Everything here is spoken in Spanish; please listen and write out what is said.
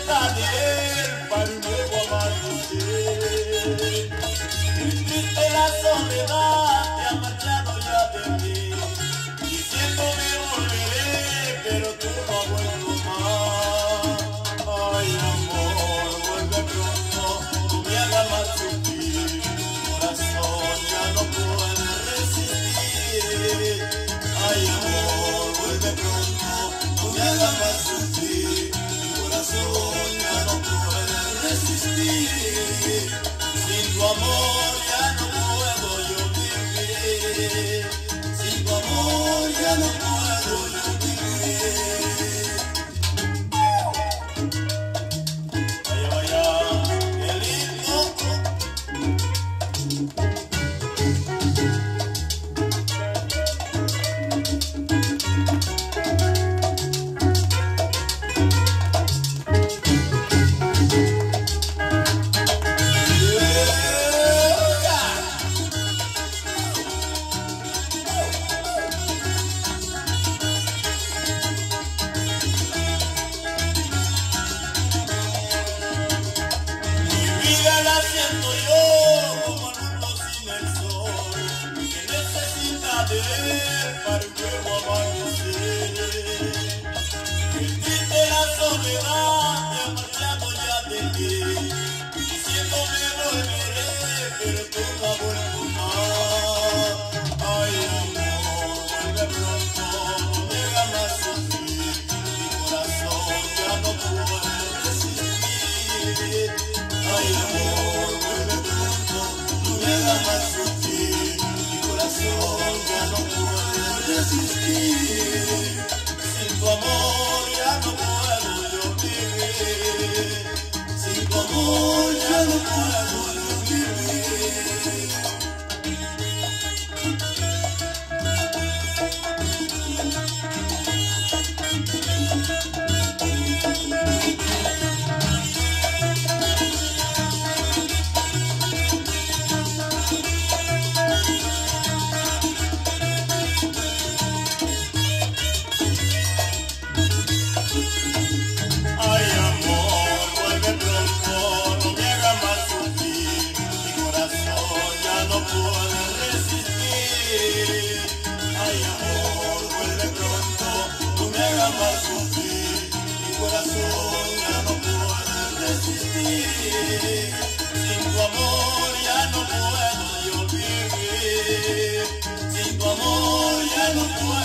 necesita de él para un nuevo amanecer. El triste la soledad te ha marchado ya de mí, diciendo me volveré, pero tú no has vuelto más. Ay, amor, vuelve pronto, tú me hagas más sufrir, mi corazón ya no puede resistir. Ay, amor, vuelve pronto, tú me hagas más sufrir, mi corazón ya no puede resistir. Sin tu amor ya no puedo yo vivir, sin tu amor ya no puedo yo vivir. Vaya, vaya, qué lindo. La siento yo como luz sin el sol, que necesita de él para un nuevo amanecer. El triste la soledad te ha marchado ya de mí, diciendo me volveré, pero tú no has vuelto más. Ay, amor, vuelve pronto, no me hagas más sufrir, mi corazón ya no puede resistir. Ay, amor, vuelve pronto, no me hagas más sufrir, mi corazón ya no puede resistir. Sin tu amor ya no puedo yo vivir, sin tu amor ya no puedo yo vivir. Ay, amor, vuelve pronto, no me hagas más sufrir, mi corazón ya no puede resistir. Ay, amor, vuelve pronto, no me hagas más sufrir, mi corazón ya no puede resistir. Sin tu amor ya no puedo yo vivir, sin tu amor ya no puedo.